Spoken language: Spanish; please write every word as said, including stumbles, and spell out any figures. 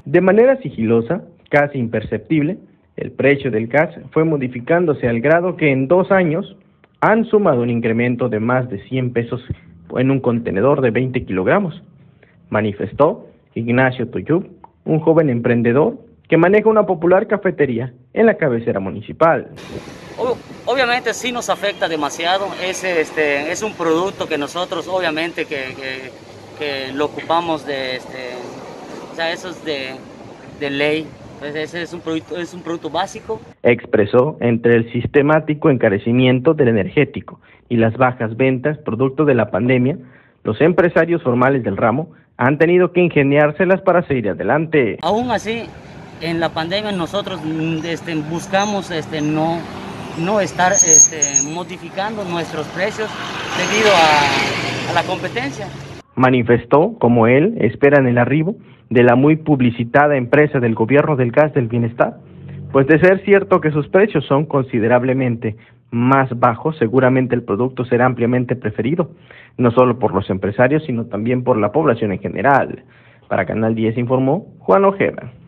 De manera sigilosa, casi imperceptible, el precio del gas fue modificándose al grado que en dos años han sumado un incremento de más de cien pesos en un contenedor de veinte kilogramos, manifestó Ignacio Toyub, un joven emprendedor que maneja una popular cafetería en la cabecera municipal. Obviamente sí nos afecta demasiado, es, este, es un producto que nosotros obviamente que, que, que lo ocupamos de, este, o sea, eso es de, de ley, pues ese es un, producto, es un producto básico. Expresó entre el sistemático encarecimiento del energético y las bajas ventas producto de la pandemia, los empresarios formales del ramo han tenido que ingeniárselas para seguir adelante. Aún así, en la pandemia nosotros este, buscamos este, no, no estar este, modificando nuestros precios debido a, a la competencia. Manifestó, como él, esperan el arribo de la muy publicitada empresa del gobierno del gas del bienestar, pues de ser cierto que sus precios son considerablemente más bajos, seguramente el producto será ampliamente preferido, no solo por los empresarios, sino también por la población en general. Para Canal diez informó Juan Ojeda.